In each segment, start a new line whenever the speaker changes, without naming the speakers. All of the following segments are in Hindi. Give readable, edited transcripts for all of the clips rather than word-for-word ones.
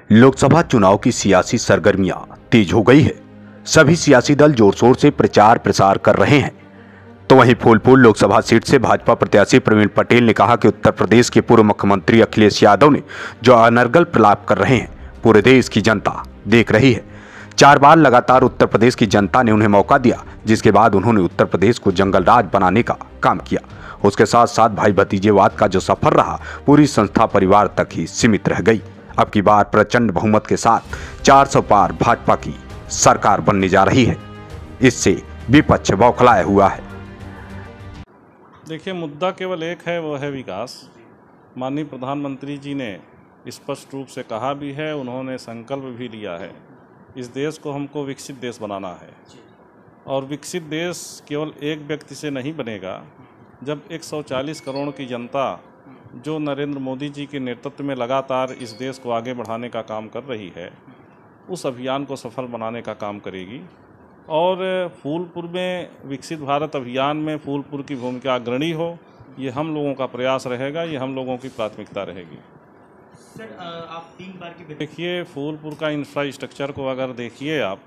लोकसभा चुनाव की सियासी सरगर्मियां तेज हो गई है। सभी सियासी दल जोर शोर से प्रचार प्रसार कर रहे हैं। तो वहीं फूलपुर लोकसभा सीट से भाजपा प्रत्याशी प्रवीण पटेल ने कहा कि उत्तर प्रदेश के पूर्व मुख्यमंत्री अखिलेश यादव ने जो अनर्गल प्रलाप कर रहे हैं, पूरे देश की जनता देख रही है। 4 बार लगातार उत्तर प्रदेश की जनता ने उन्हें मौका दिया, जिसके बाद उन्होंने उत्तर प्रदेश को जंगल राज बनाने का काम किया। उसके साथ साथ भाई भतीजेवाद का जो सफर रहा, पूरी संस्था परिवार तक ही सीमित रह गई। अब की बार प्रचंड बहुमत के साथ 400 पार भाजपा की सरकार बनने जा रही है। इससे विपक्ष बौखलाया हुआ है।
देखिए, मुद्दा केवल एक है, वो है विकास। माननीय प्रधानमंत्री जी ने स्पष्ट रूप से कहा भी है, उन्होंने संकल्प भी लिया है, इस देश को हमको विकसित देश बनाना है। और विकसित देश केवल एक व्यक्ति से नहीं बनेगा। जब 140 करोड़ की जनता जो नरेंद्र मोदी जी के नेतृत्व में लगातार इस देश को आगे बढ़ाने का काम कर रही है, उस अभियान को सफल बनाने का काम करेगी। और फूलपुर में विकसित भारत अभियान में फूलपुर की भूमिका अग्रणी हो, ये हम लोगों का प्रयास रहेगा, ये हम लोगों की प्राथमिकता रहेगी।
सर, आप 3 बार की
देखिए, फूलपुर का इंफ्रास्ट्रक्चर को अगर देखिए आप,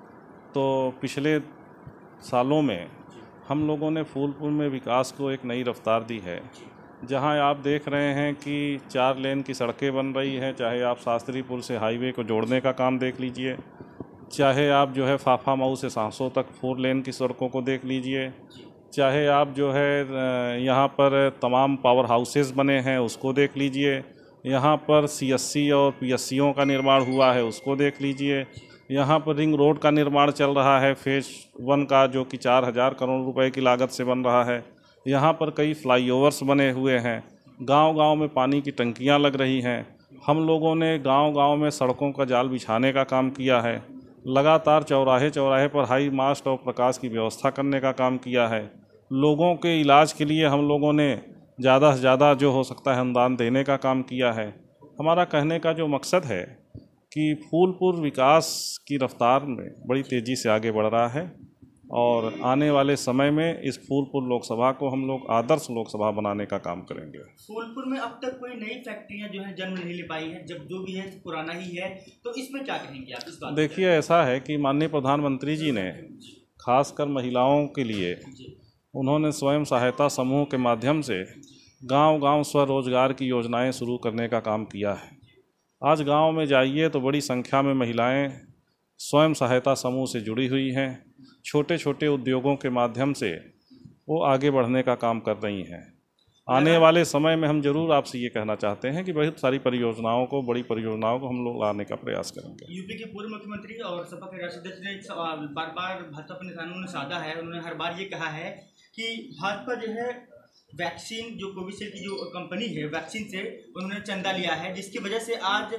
तो पिछले सालों में हम लोगों ने फूलपुर में विकास को एक नई रफ्तार दी है। जहां आप देख रहे हैं कि 4 लेन की सड़कें बन रही हैं, चाहे आप शास्त्रीपुर से हाईवे को जोड़ने का काम देख लीजिए, चाहे आप जो है फाफा मऊ से सांसों तक 4 लेन की सड़कों को देख लीजिए, चाहे आप जो है यहाँ पर तमाम पावर हाउसेस बने हैं उसको देख लीजिए, यहाँ पर CSC और PSCओं का निर्माण हुआ है उसको देख लीजिए, यहाँ पर रिंग रोड का निर्माण चल रहा है फेज़ 1 का, जो कि 4000 करोड़ रुपए की लागत से बन रहा है। यहाँ पर कई फ्लाईओवर्स बने हुए हैं, गांव-गांव में पानी की टंकियाँ लग रही हैं। हम लोगों ने गांव-गांव में सड़कों का जाल बिछाने का काम किया है। लगातार चौराहे-चौराहे पर हाई मास्ट और प्रकाश की व्यवस्था करने का काम किया है। लोगों के इलाज के लिए हम लोगों ने ज़्यादा से ज़्यादा जो हो सकता है अनुदान देने का काम किया है। हमारा कहने का जो मकसद है कि फूलपुर विकास की रफ्तार में बड़ी तेज़ी से आगे बढ़ रहा है और आने वाले समय में इस फूलपुर लोकसभा को हम लोग आदर्श लोकसभा बनाने का काम करेंगे।
फूलपुर में अब तक कोई नई फैक्ट्रियां जो है जन्म नहीं ले पाई है, जब जो भी है पुराना ही है, तो इसमें क्या कहेंगे आप इस बात?
देखिए, ऐसा है कि माननीय प्रधानमंत्री जी ने खासकर महिलाओं के लिए उन्होंने स्वयं सहायता समूह के माध्यम से गांव-गांव स्वरोजगार की योजनाएं शुरू करने का काम किया है। आज गांव में जाइए तो बड़ी संख्या में महिलाएं स्वयं सहायता समूह से जुड़ी हुई हैं। छोटे छोटे उद्योगों के माध्यम से वो आगे बढ़ने का काम कर रही हैं। आने वाले समय में हम जरूर आपसे ये कहना चाहते हैं कि बहुत सारी परियोजनाओं को, बड़ी परियोजनाओं को हम लोग लाने का प्रयास करेंगे।
यूपी के पूर्व मुख्यमंत्री और सपा के राष्ट्रीय अध्यक्ष ने बार-बार भाजपा पर निशानों ने साधा है। उन्होंने हर बार ये कहा है कि भाजपा जो है वैक्सीन, जो कोविशील्ड की जो कंपनी है, वैक्सीन से उन्होंने चंदा लिया है, जिसकी वजह से आज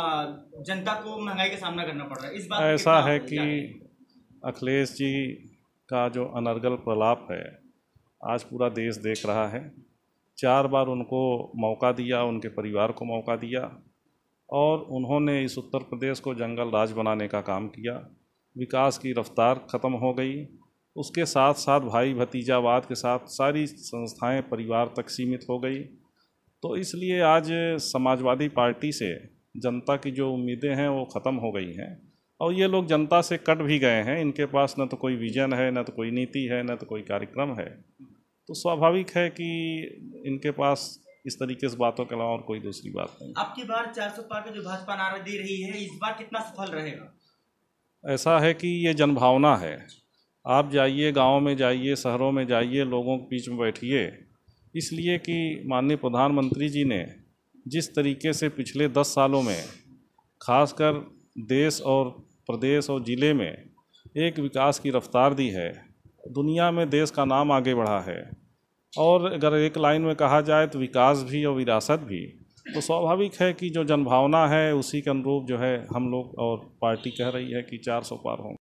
जनता को महंगाई का सामना करना पड़ रहा है। इस बात
ऐसा है कि अखिलेश जी का जो अनर्गल प्रलाप है आज पूरा देश देख रहा है। 4 बार उनको मौका दिया, उनके परिवार को मौका दिया और उन्होंने इस उत्तर प्रदेश को जंगल राज बनाने का काम किया। विकास की रफ्तार ख़त्म हो गई। उसके साथ साथ भाई भतीजावाद के साथ सारी संस्थाएं परिवार तक सीमित हो गई। तो इसलिए आज समाजवादी पार्टी से जनता की जो उम्मीदें हैं वो ख़त्म हो गई हैं और ये लोग जनता से कट भी गए हैं। इनके पास न तो कोई विजन है, न तो कोई नीति है, न तो कोई कार्यक्रम है। तो स्वाभाविक है कि इनके पास इस तरीके से बातों के अलावा और कोई दूसरी बात नहीं।
अब की बार 400 पार का जो भाजपा नारा दे रही है, इस बार कितना सफल रहेगा?
ऐसा है कि ये जनभावना है। आप जाइए, गाँव में जाइए, शहरों में जाइए, लोगों के बीच में बैठिए, इसलिए कि माननीय प्रधानमंत्री जी ने जिस तरीके से पिछले 10 सालों में खासकर देश और प्रदेश और ज़िले में एक विकास की रफ्तार दी है, दुनिया में देश का नाम आगे बढ़ा है। और अगर एक लाइन में कहा जाए तो विकास भी और विरासत भी, तो स्वाभाविक है कि जो जनभावना है उसी के अनुरूप जो है हम लोग और पार्टी कह रही है कि 400 पार होंगे।